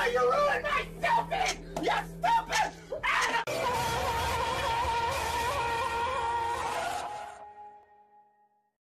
อย่าเพิ่ง